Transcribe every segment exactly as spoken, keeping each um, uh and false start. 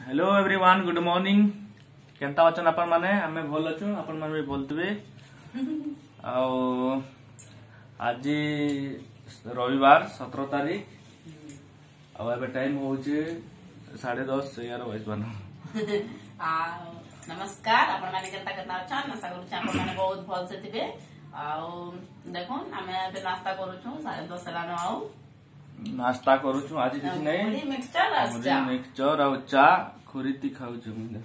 Hello everyone, good morning. केंता अछन आपण माने? हमें भल अछु, आपण माने भी बोलतबे। आओ आज रविवार सत्रह तारीख आ एबे टाइम होचे साढ़े दस यार बजबान। आ नमस्कार, आपण माने केंता केंता अछन? आशा करू आपण माने बहुत भल से थिबे। आओ देखोन हमें एबे नाश्ता करू छु साढ़े दस लानो। आओ नाश्ता करू छु आज किछ नै, मुड़ी मिक्सचर आ चा मिक्सचर आ चा खुरीती खाऊ छु मुंडे।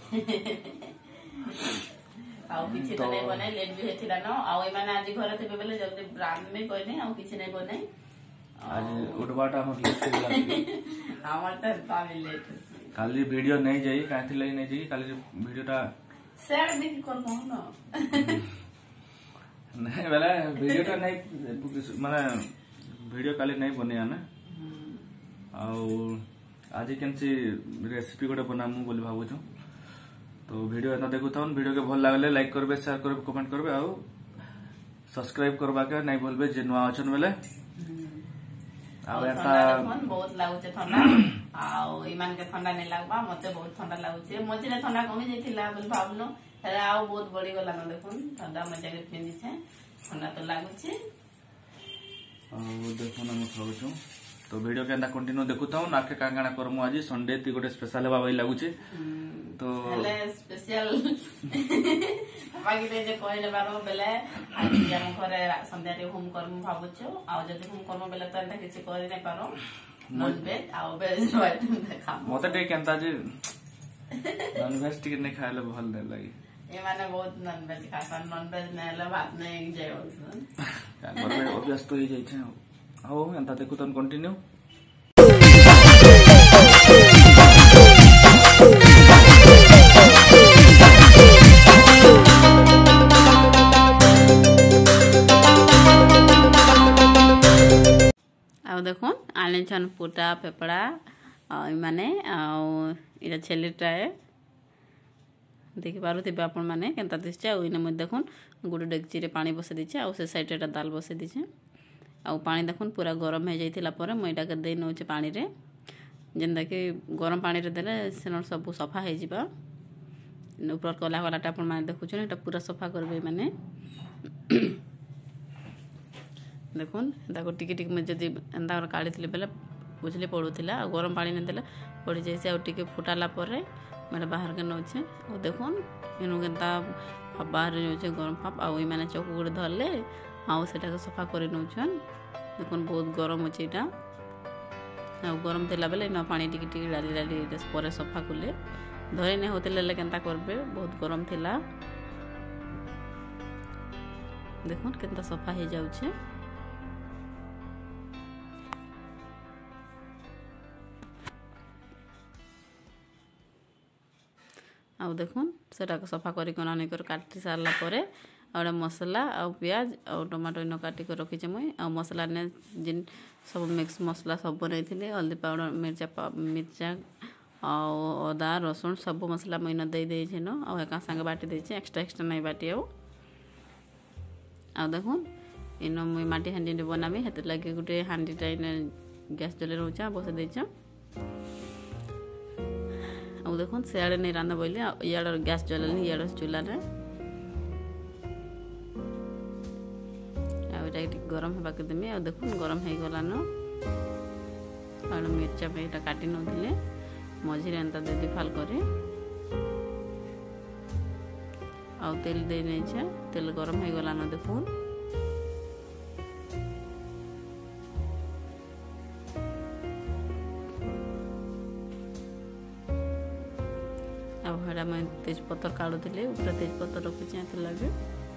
आओ किछि तो नै बने, लेट भी हेथिला न। आओ ए माने आज घर थिबे बेले जल्दी ब्रांड में कोइ नै, आओ किछि नै बने। आज उठबाटा हम लेट होला। हमर त तामी लेट खाली वीडियो नहीं जाई, काथि लई नहीं जाई, खाली वीडियोटा शेयर भी करबो न। नहीं बेला वीडियोटा नहीं माने वीडियो काली नहीं बनिया ना। आउ आज केनसी रेसिपी गोटे बनामु बोली भाबु छु। तो वीडियो एना देखु थन, वीडियो के भल लागले लाइक करबे, शेयर करबे, कमेंट करबे, आउ सब्सक्राइब करबा के नहीं बोलबे जे नुआ अछन बेले। आउ एता बहुत लागुचे ठंडा। आउ इमान के ठंडा नहीं लागबा, मते बहुत ठंडा लागुचे। मझिरे ठंडा कमी जेथिला बोली भाबलो, हेले आउ बहुत बढ़ी गला न। देखुन ठंडा मजा के पिंदी छे, ठंडा तो लागुचे। देखो ना खाऊ छु। तो वीडियो के कंटिन्यू देखुता हूं। नाके का काना करमु आज संडे ती गोटे स्पेशल बाबा लागुचे। तो हेले स्पेशल बाकी दे जे कहले बारो बेले आज हम घरे संध्या रे होम करमु भाबु छु। आ जदी होम करमु बेले त एंता किछि करि नै पारो, नॉन वेज आ वेज आइटम देखा मते टे केनता जे नॉन वेज टिक नै खायले भल नै लागि। ये माने बहुत नॉन वेज खाता, नॉन वेज नै ले बात नै जे होसन का करबे, अभ्यास तो ही जाय छै। आओ एंता देखु तन कंटिन्यू। आ देखुन आने छन पुटा पेपड़ा आ माने आ इरा छेलीटा है देखि पारुथिबे आपण माने केनता दिसचे। आ इने म देखुन गुड डेगची रे पानी बसे दिछे, आ से साइड रे दाल बसे दिछे। आ पानी देखुन पूरा गरम हे जाइथिला परे म इटा के दे नउचे पानी रे, जेंदा कि गरम पानी रे देले सेन सब सफा हे जिबा। ऊपर कला वालाटा आपण माने देखु छन, एटा पूरा सफा करबे माने। देखुन ताको टिके टिके में जदी एंदा काढी थिले बेले बुझले पडुथिला। आ गरम पानी ने देले पड़ी जैसे आ टिके फुटाला परे माने बाहर के नउचे। ओ देखुन इनु केनता बाहर नउचे गरम पाप। आ ओइ माने चौक गुड धरले आ सेटा के सफा करे नउछन। देखुन बहुत गरम अछि एटा। आ गरम थिला बेले न पानी टिके टिके डाली डाली परे सफा कुले धरे ने होतले ले केनता करबे, बहुत गरम थिला। देखुन केनता सफा हे जाउछे। आ देखुन सेटा को सफा करी कोना नै कर काटी सारला परे और मसाला आ प्याज आ टमाटो न काटी कर रखी मुई। आ मसाला ने जिन सब मिक्स मसाला सब बनैथिले, हल्दी पाउडर, मिर्चा मिर्चा आ अदा रसुन सब मसाला मैं न दे दे छै न। आ एका संग बाटी दे छै, एक्स्ट्रा एक्स्ट्रा नै बाटी। आ आ देखुन इन मुई माटी हांडी ने बनामी, हेते लागे गुटे हांडी टाइ ने गैस जले रहउचा बसे दे छै। आ देखुन सेआडे नै रांदा बोइले याड गैस जलनी, याड चूल्हा रे गरम हेबा के देमी। आ देखुन गरम हे गला न। और मिर्चा पेटा काटी नथिले मझिरे एंता दे दी फाल करे। आ तेल दे नै छै, तेल गरम हे गला न। देखुन अब हड़ा मैं तेज पत्तर काढु थिले, ऊपर तेज पत्तर रखि छै त लागे।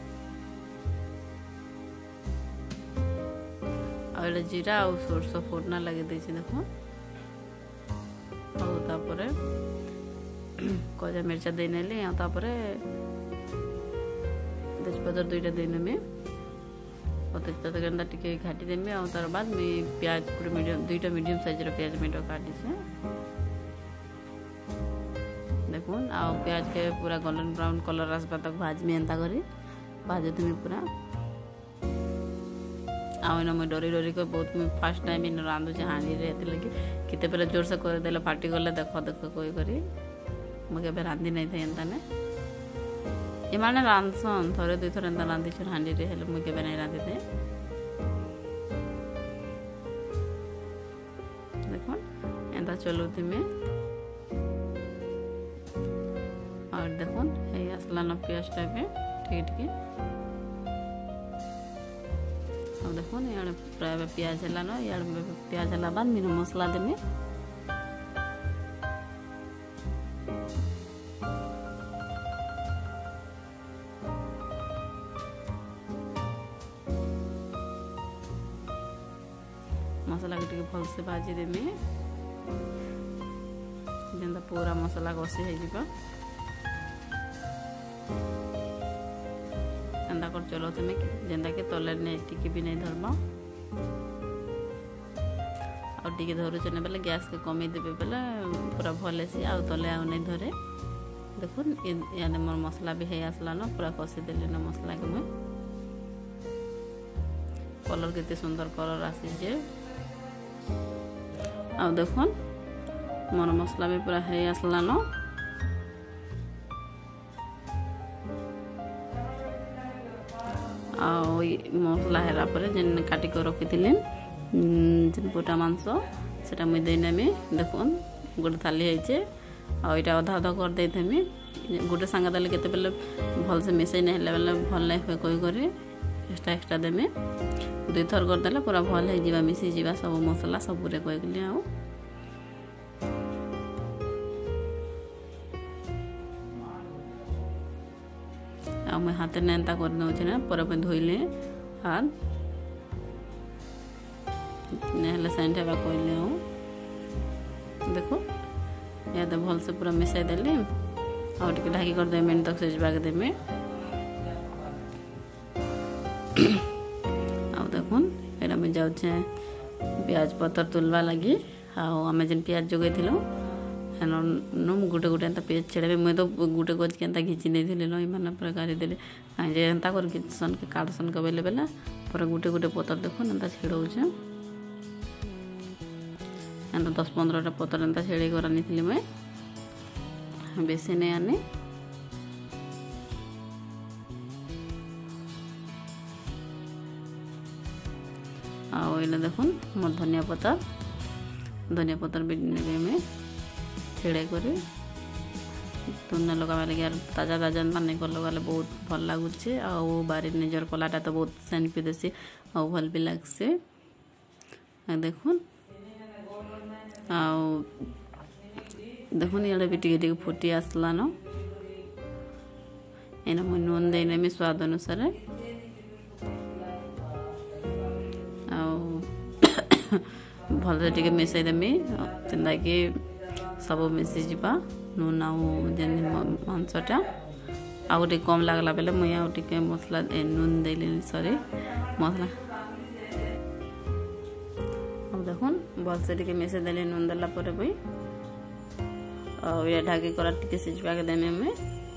और जीरा और सरसों फोड़ना लगे दे छै। देखो और तापरे कजा मिर्चा दे नेले, आ तापरे तेजपत्तर दुईटा दे नेमे। और तेजपत्तर गंदा टिके घाटी देमे। और तार बाद में प्याज पूरा मीडियम दुईटा मीडियम साइज रो प्याज मेटो काटी छै। देखुन आ प्याज के पूरा गोल्डन ब्राउन कलर आसबा तक भाज में एंता करी भाजे तुम पूरा। आउ इन मुझे डरी डरी कर बहुत मुझे फास्ट टाइम इन रांधुचे हांडी रे लगे किते पहले जोर से कर देले फाटी गले देख देख कोई करी मुझे केबे रांधि नहीं थे एंता ने एमाने रांधसन थोड़े दुई थोड़े एंता रांधि छन हांडी रे हेले मुझे केबे नहीं रांधि थे देखो एंता चलुती में और देखो हे असला न प्याज टाइप ठीक ठीक अब देखो यार प्राय प्याज हला न यार प्याज हला बाद मीनो मसला देमे मसला के भल से भाजी देमी जेंदा पूरा मसला कषि हो जिबा एंदा कर चलो तुम जेंदा के तले नहीं टिकी भी नहीं धरबा और टिके धरु चने बेले गैस के कमी देबे बेले पूरा भले से आ तले आ नहीं धरे देखो याने मोर मसला भी है आसला न पूरा कषि देले न मसला के मैं कलर केते सुंदर कलर आसी जे आ देखो मोर मसला भी पूरा है आसला न आ मसला हेरा पर जेन काटी को रखी थिले जेन पोटा मांस सेटा मुई देने में देखो गोटे थाली है आ इटा अधा अधा कर दे थेमी गोटे संगा दले केते बेले भल से मिसई नहीं हेले बेले भल नहीं होय कोई करे एक्स्ट्रा एक्स्ट्रा देमे दुई थर कर देले पूरा भल है जीवा मिसी जीवा सब मसला सब पूरे कोई गले आ आ मैं हाथ ने एंता कर नौ छे पर पे धोइले हाथ नेहले सेंटे बा कोइले हो देखो या तो भल से पूरा मिसाई देले और टिके ढाकी कर दे मिनट तक सेजबा के देमे आ देखो एरा में जाउ छे प्याज पत्तर तुलवा लगी आ हमें जन प्याज जोगे थिलो एनो नो गुटे गुटे एंता पेज छेड़े मैं तो गुटे गोज के एंता घिची नहीं थिले नो इमान प्रकार देले काई जे एंता कर किसन के काटसन के बेले बेले पर गुटे गुटे पत्तर देखो एंता छेड़ौ छे एंता दस पंद्रह टा पत्तर एंता छेड़े कर आनी थिले मैं बेसी नहीं आने आ ओइला देखो मोर धनिया पत्तर धनिया पत्तर भी नेबे में छेड़े करे तुमने लगावे लगे यार ताजा ताजा पानी को लगाले बहुत भल लागुचे आ बारी निजर कलाटा तो बहुत सेंट पी देसी आ भल भी लागसे देखो आ देखो यार भी टिके टिके फुटी आसला न एना मैं नून देने में स्वाद अनुसार आ भल से टिके मिसाई देमी तिंदा के सब मिसी जीवा नून आउ जेन मांसटा आउ टे कम लागला बेले मुई आउ टिके मसला नून देली सॉरी मसला अब देखो भल से टिके मिसे देली नून देला परे भी आ ये ढाकी करा टिके सिजवा के देमे में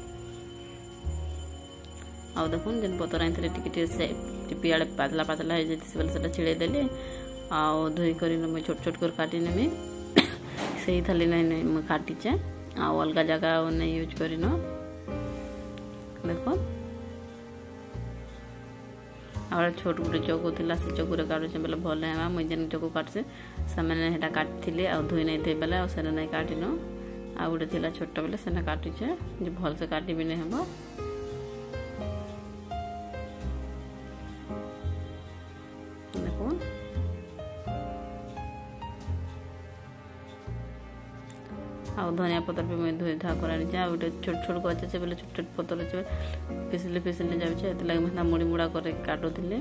आ देखो जेन पतर आइथले टिके टिके से टिपियाले पातला पातला है जेति से सेटा छिड़े देली आ धोई करी मैं छोट छोट कर काटी नेमी सही थाली नहीं नहीं मैं काटी चे आ अलग जगह नहीं यूज करी न देखो और छोट गुटे चौको थिला से चौकुरे काटु छे बेले भल है मैं जेन चौको काट से सामने हेटा काटथिले आ धोई नहीं थे बेले आ सेना नहीं काटी न आ गुटे थिला छोटा बेले सेना काटी छे जे भल से काटी भी नहीं हबो देखो आ धनिया पत्तर भी मैं धोई धा करानी जा गोटे छोट छोट गछ छे बेले छोट छोट पत्तर छे पिसले पिसले जाउ छे एत लागे मना मुड़ी मुड़ा करे काटो थिले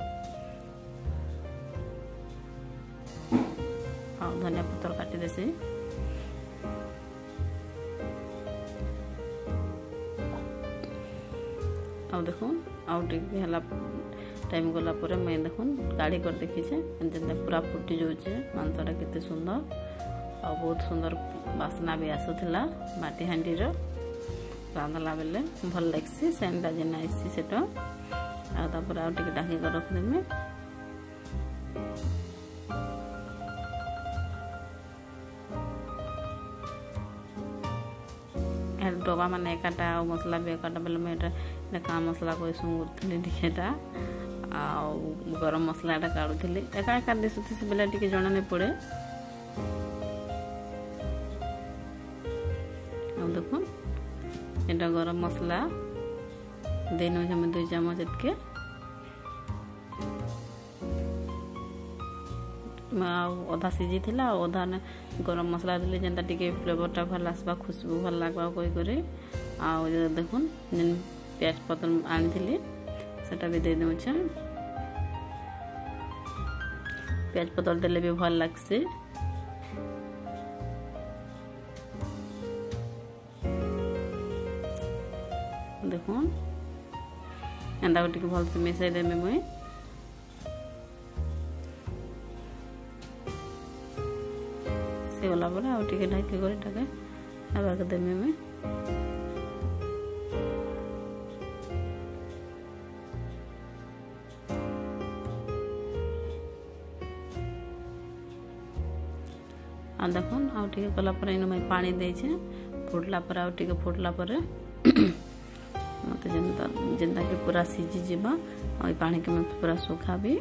आ धनिया पत्तर काटी देसे आ देखो आउ टिक हला टाइम गला पर मैं देखो गाड़ी कर देखी छे जेंता पूरा फुटी जाउ छे मांसटा केते सुंदर आ बहुत सुंदर बासना भी आसुला माटी हांडी रांधला बेले भल लगसी सेंटा जेना आसी सेटा आ तापर आ टिके ढाकी कर रख देमे डबा मान एकाटा आ मसला भी एकाटा बेले मुझे क्या मसला कोई सुंगुली टिकेटा आ गरम मसलाटा काढ़ुली एका एका दिशुथी से बेले टे जना नहीं पड़े। देखो एटा गरम मसला दे नौ दुई चामच इतके अधा सीझी थिला अधा ने गरम मसला देले जेंता टिके फ्लेवरटा भल आसबा खुशबू भल लागबा कोई करे आ देखुन जेन प्याज पत्र आनी थिली सेटा भी दे देउछा। प्याज पत्र देले भी भल लागसे। देखुन एंदा टिके भल से मिसाई देमे मुई से गला पर आ टिके ढाकी कर ढाके आवा के देमे मुई आ देखुन आ टिके गला पर इन मैं पानी दे छे फुटला पर आ टिके फुटला पर मत जेंता जेंता के पूरा सीझी जीवा और पानी के मैं पूरा सुखा भी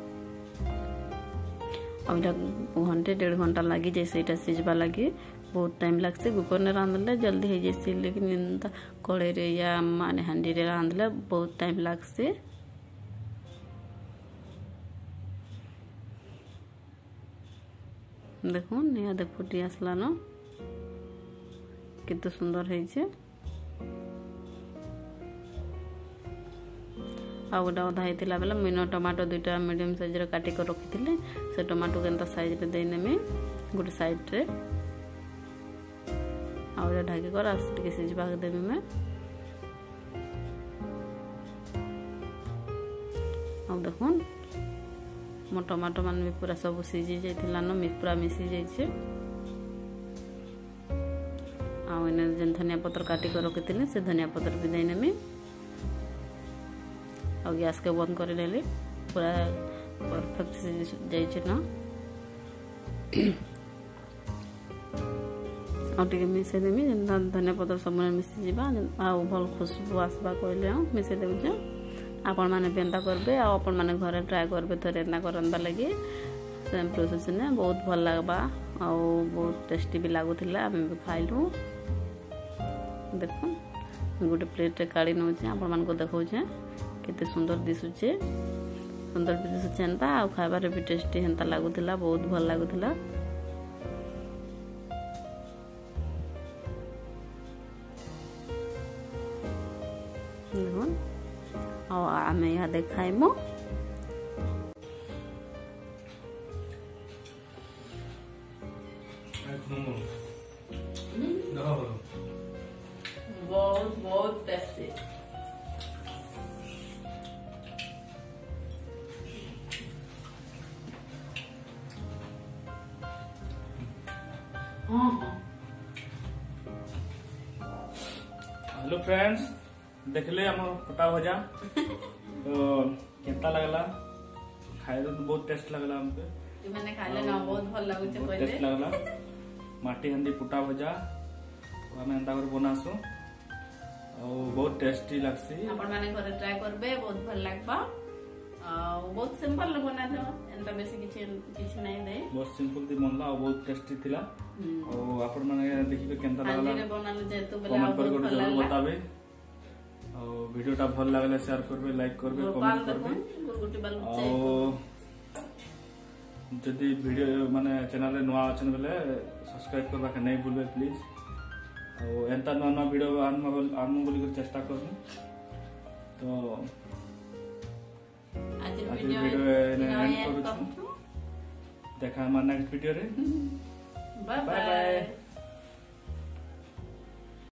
और घंटे डेढ़ घंटा लगी जैसे इटा सीझबा लगे बहुत टाइम लगसे कुकर ने रांधले जल्दी है जैसे लेकिन एंता कड़े रे या माने हांडी रे रांधले बहुत टाइम लगसे। देखो निया फुटी आसला न कितने सुंदर है। आ गोटा अधा होता बेले मुझे टमाटो दुईटा मीडियम साइज काटिक रखी से टमाटो के साइज रे देनेमी गोटे साइड रे आ ढाकी कर टे सीझा देवी मैं आ देखुन मो टमाटो मान भी पूरा सब सीझी जाइला न पूरा मिसी जाइए आने जेन धनिया पत्र काटिक रखी से धनिया पत्र भी देनेमी और गैस के बंद कर ले पूरा परफेक्ट जाइए ना और टे मिसे देमी जेनता धनिया पत्र सब मिसी जा आउ भल खुशबू आसबा कहले मिसे देउछे। आपण माने बेंदा करबे आ आपण माने घरे ट्राई करबे थरे एना करंदा लगी सेम प्रोसेस ने बहुत भल लागबा आ बहुत टेस्टी भी लागुथिला आमे भी खाइलु। देखो गोटे प्लेट रे काढ़ी नउछे आपण मान को देखौछे केते सुंदर दिसुचे सुंदर भी दिसुचे एंता आ खाइबार भी टेस्टी हेंता लागुथिला बहुत भल लागुथिला। देखो आ आमे या देखाइमो बहुत बहुत टेस्टी। हेलो फ्रेंड्स देखले हम फटा भजा तो केता लगला खाए तो बहुत टेस्ट लगला हमके मैंने खाले ना बहुत भल लागु छे पहिले टेस्ट लगला माटी हंडी फटा भजा हम एंता कर बनासु और बहुत टेस्टी लागसी आपण माने घरे ट्राई करबे बहुत भल लागबा आ बहुत सिंपल बना दो एंता बेसी किछि किछि नहीं दे बहुत सिंपल दी बनला और बहुत टेस्टी थिला और आपण माने देखिबे केंता लागला हांडी रे बनाले जेतु बेला कमेंट बहुत कर भल जरूर लागला बताबे और वीडियो टा भल लागले शेयर करबे लाइक करबे कमेंट करबे गुरगुटी बाल और जदि वीडियो माने चैनल रे नवा अछन बेले सब्सक्राइब करबा के नहीं भूलबे प्लीज और एंता नवा नवा वीडियो आनम आनम बोली कर चेष्टा करनु तो आज आज वीडियो वीडियो एंड करू करू देखा हमारा नेक्स्ट वीडियो रे बाय बाय बाय। बाय।